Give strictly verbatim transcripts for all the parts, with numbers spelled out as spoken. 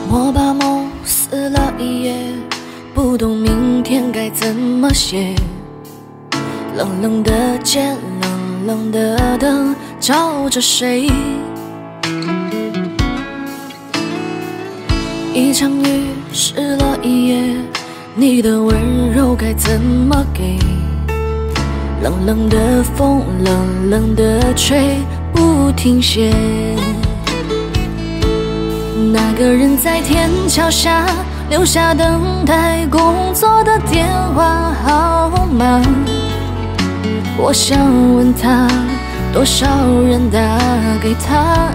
我把梦撕了一页，不懂明天该怎么写。冷冷的街，冷冷的灯，照着谁？一场雨湿了一夜，你的温柔该怎么给？冷冷的风，冷冷的吹，不停歇。那个人在天桥下留下等待工作的电话号码，我想问他，多少人打给他？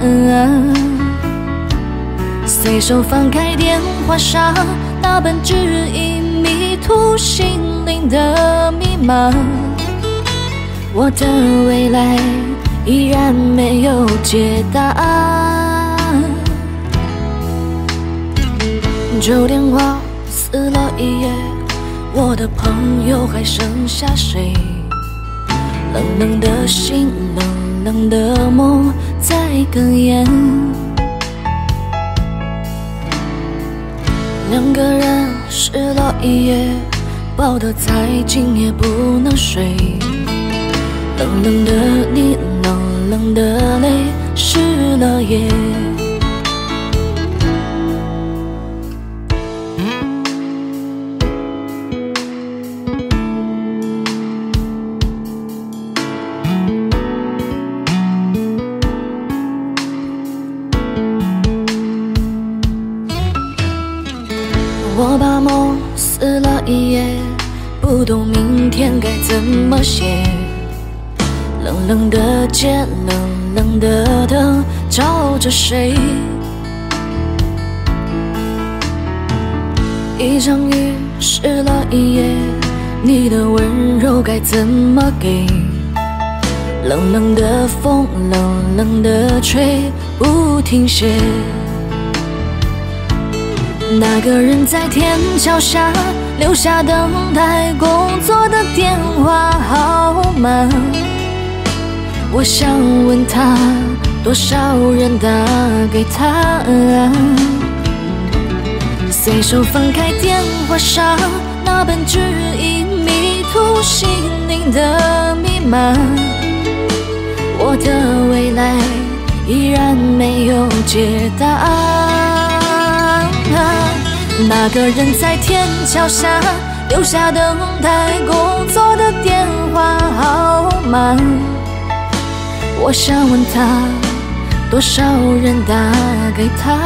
随手翻开电话上那本指引迷途心灵的密码，我的未来依然没有解答。旧电话撕了一页，我的朋友还剩下谁？冷冷的心，冷冷的梦在哽咽。两个人湿了一夜，抱得再紧也不能睡。冷冷的你，冷冷的泪，湿了夜。我把梦撕了一页，不懂明天该怎么写。冷冷的街，冷冷的灯，照着谁？一场雨湿了一夜，你的温柔该怎么给？冷冷的风，冷冷的吹，不停歇。那个人在天桥下留下等待工作的电话号码，我想问他，多少人打给他？随手翻开电话上那本指引迷途心灵的密码，我的未来依然没有解答。那个人在天桥下留下等待工作的电话号码，我想问他，多少人打给他？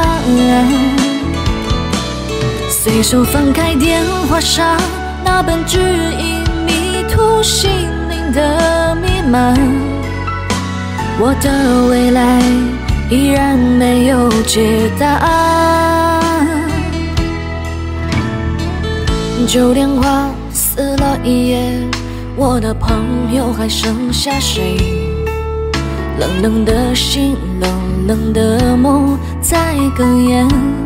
随手翻开电话上那本指引迷途心灵的密码，我的未来依然没有解答。旧电话撕了一页，我的朋友还剩下谁？冷冷的心，冷冷的梦在哽咽。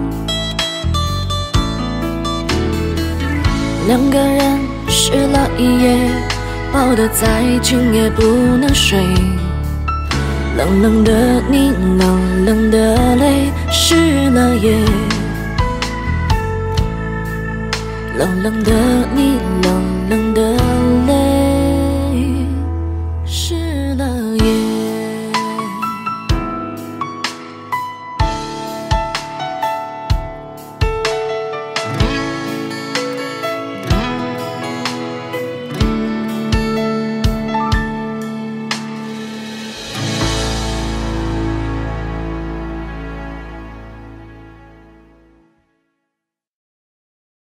两个人湿了一夜，抱得再紧也不能睡。冷冷的你，冷冷的泪，湿了夜。冷冷的你，冷冷的